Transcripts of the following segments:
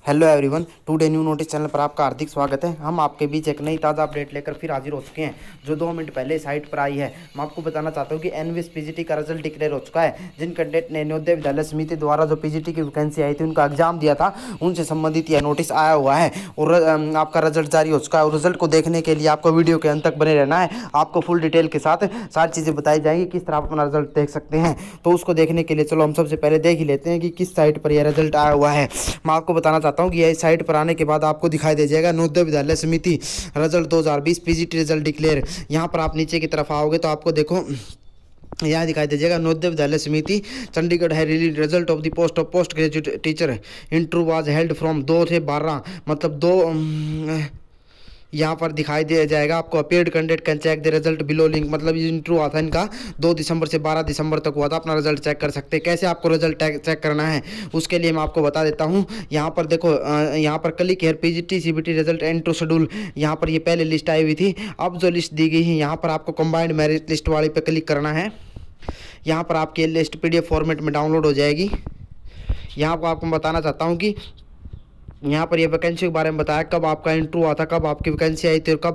Hello everyone, today new notice channel पर आपका हार्दिक स्वागत है। हम आपके बीच एक नई ताज़ा अपडेट लेकर फिर हाजिर हो चुके हैं, जो 2 मिनट पहले साइट पर आई है। मैं आपको बताना चाहता हूं कि एनवीएस पीजीटी का रिजल्ट डिक्लेयर हो चुका है। जिन कैंडिडेट ने नवोदय विद्यालय समिति द्वारा जो पीजीटी की वैकेंसी आई थी, उनका एग्जाम दिया था, उनसे संबंधित यह नोटिस आया हुआ है और आपका रिजल्ट जारी हो चुका है। और रिजल्ट को देखने के लिए आपको वीडियो के अंत तक बने रहना है। आपको फुल डिटेल के साथ सारी चीज़ें बताई जाएंगी, किस तरह आप अपना रिजल्ट देख सकते हैं। तो उसको देखने के लिए चलो हम सबसे पहले देख ही लेते हैं कि किस साइट पर यह रिजल्ट आया हुआ है। मैं आपको बताना चाहता हूँ कि यह साइट पर आने के बाद आपको दिखाई दे जाएगा नवोदय विद्यालय समिति रिजल्ट 2020 पीजीटी रिजल्ट डिक्लेयर। यहाँ पर आप नीचे की तरफ आओगे तो आपको देखो यहाँ दिखाई दीजिएगा नवोदय विद्यालय समिति चंडीगढ़ है release result of the post graduate teacher interview was held from 2 से 12 मतलब 2 यहाँ पर दिखाई दे जाएगा आपको। Appeared candidate can check the result below link, मतलब ये इंटरव्यू हुआ था इनका 2 दिसंबर से 12 दिसंबर तक हुआ था। अपना रिजल्ट चेक कर सकते हैं। कैसे आपको रिजल्ट चेक करना है उसके लिए मैं आपको बता देता हूँ। यहाँ पर देखो, यहाँ पर click here PGT CBT result and to schedule, यहाँ पर ये पहले लिस्ट आई हुई थी। अब जो लिस्ट दी गई है यहाँ पर आपको कंबाइंड मेरिट लिस्ट वाली पे क्लिक करना है। यहाँ पर आपकी लिस्ट पीडीएफ फॉर्मेट में डाउनलोड हो जाएगी। यहाँ पर आपको बताना चाहता हूँ कि यहाँ पर ये वैकेंसी के बारे में बताया, कब आपका इंटरव्यू हुआ था, कब आपकी वैकेंसी आई थी और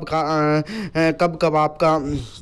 कब आपका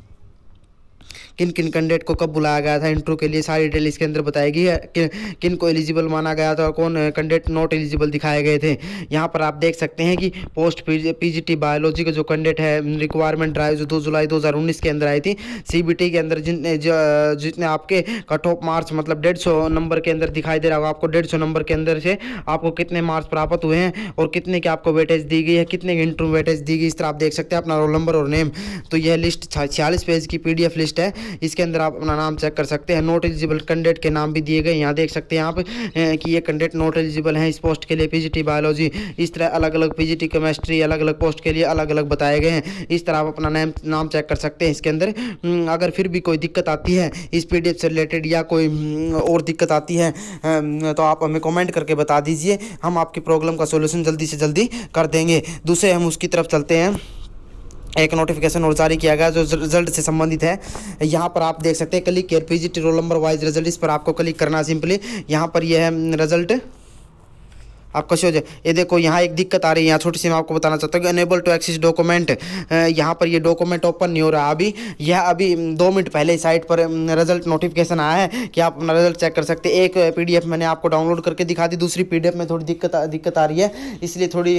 किन किन कैंडिडेट को कब बुलाया गया था इंटरव्यू के लिए, सारी डिटेल इसके अंदर बताएगी। किन को एलिजिबल माना गया था और कौन कैंडिडेट नॉट एलिजिबल दिखाए गए थे। यहाँ पर आप देख सकते हैं कि पोस्ट पीजीटी बायोलॉजी का जो कैंडिडेट है, रिक्वायरमेंट ड्राइव जो 2 जुलाई 2019 के अंदर आई थी। सीबीटी के अंदर जितने आपके कट ऑफ मार्क्स मतलब 150 नंबर के अंदर दिखाई दे रहा होगा आपको। 150 नंबर के अंदर से आपको कितने मार्क्स प्राप्त हुए हैं और कितने की आपको वेटेज दी गई है, कितने की इंटरव्यू वेटेज दी गई, इस तरह आप देख सकते हैं अपना रोल नंबर और नेम। तो यह लिस्ट 46 पेज की पीडीएफ लिस्ट है। इसके अंदर आप अपना नाम चेक कर सकते हैं। नॉट एलिजिबल कैंडिडेट के नाम भी दिए गए, यहाँ देख सकते हैं आप कि ये कैंडिडेट नॉट एलिजिबल हैं इस पोस्ट के लिए। पीजीटी बायोलॉजी, इस तरह अलग अलग पीजीटी केमिस्ट्री अलग अलग पोस्ट के लिए अलग अलग बताए गए हैं। इस तरह आप अपना नाम चेक कर सकते हैं इसके अंदर। अगर फिर भी कोई दिक्कत आती है इस पीडीएफ से रिलेटेड या कोई और दिक्कत आती है तो आप हमें कमेंट करके बता दीजिए। हम आपकी प्रॉब्लम का सोल्यूशन जल्दी से जल्दी कर देंगे। दूसरे हम उसकी तरफ चलते हैं। एक नोटिफिकेशन और जारी किया गया जो रिजल्ट से संबंधित है। यहाँ पर आप देख सकते हैं click here PGT roll number wise result, इस पर आपको क्लिक करना है सिंपली। यहाँ पर यह है रिजल्ट आपका शो जाए। ये देखो यहाँ एक दिक्कत आ रही है, यहाँ छोटी सी मैं आपको बताना चाहता हूँ कि अनेबल टू एक्सेस डॉक्यूमेंट। यहाँ पर ये डॉक्यूमेंट ओपन नहीं हो रहा अभी। यह अभी 2 मिनट पहले साइट पर रिजल्ट नोटिफिकेशन आया है कि आप अपना रिजल्ट चेक कर सकते हैं। एक पीडीएफ मैंने आपको डाउनलोड करके दिखा दी, दूसरी पीडीएफ में थोड़ी दिक्कत आ रही है, इसलिए थोड़ी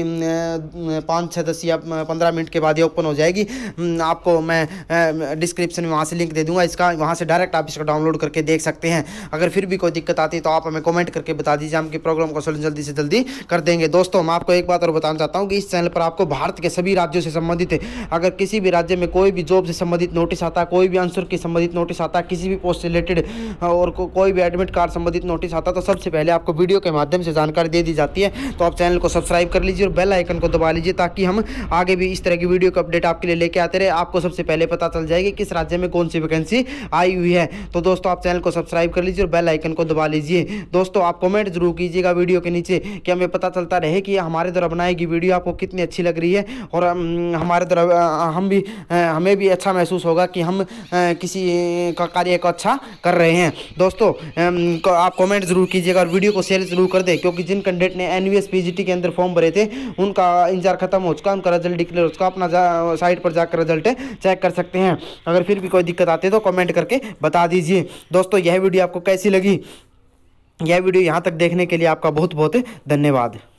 5, 6, 10 या 15 मिनट के बाद ये ओपन हो जाएगी। आपको मैं डिस्क्रिप्शन में वहाँ से लिंक दे दूँगा इसका, वहाँ से डायरेक्ट आप इसको डाउनलोड करके देख सकते हैं। अगर फिर भी कोई दिक्कत आती है तो आप हमें कमेंट करके बता दीजिए, हम आपकी प्रॉब्लम का सॉल्यूशन जल्दी से जल्दी कर देंगे। दोस्तों मैं आपको एक बात और बताना चाहता हूं कि इस चैनल पर आपको भारत के सभी राज्यों से संबंधित अगर किसी भी राज्य में कोई भी जॉब से संबंधित नोटिस आता है, कोई भी आंसर के संबंधित नोटिस आता है, किसी भी पोस्ट से रिलेटेड और कोई भी एडमिट कार्ड संबंधित नोटिस आता है, तो सबसे पहले आपको वीडियो के माध्यम से जानकारी दे दी जाती है। तो आप चैनल को सब्सक्राइब कर लीजिए और बेल आइकन को दबा लीजिए, ताकि हम आगे भी इस तरह की वीडियो का अपडेट आपके लिए लेके आते रहे। आपको सबसे पहले पता चल जाएगी किस राज्य में कौन सी वैकेंसी आई हुई है। तो दोस्तों आप चैनल को सब्सक्राइब कर लीजिए और बेल आइकन को दबा लीजिए। दोस्तों आप कमेंट जरूर कीजिएगा वीडियो के नीचे कि हमें पता चलता रहे कि हमारे द्वारा बनाएगी वीडियो आपको कितनी अच्छी लग रही है, और हमारे द्वारा हमें भी अच्छा महसूस होगा कि हम किसी का कार्य को अच्छा कर रहे हैं। दोस्तों आप कमेंट जरूर कीजिएगा और वीडियो को शेयर जरूर कर दें, क्योंकि जिन कैंडिडेट ने एनवीएस पीजीटी के अंदर फॉर्म भरे थे उनका इंतजार खत्म हो चुका, उनका रिजल्ट डिक्लेयर हो चुका। अपना साइट पर जाकर रिजल्ट चेक कर सकते हैं। अगर फिर भी कोई दिक्कत आती है तो कमेंट करके बता दीजिए। दोस्तों यह वीडियो आपको कैसी लगी? यह वीडियो यहाँ तक देखने के लिए आपका बहुत बहुत धन्यवाद।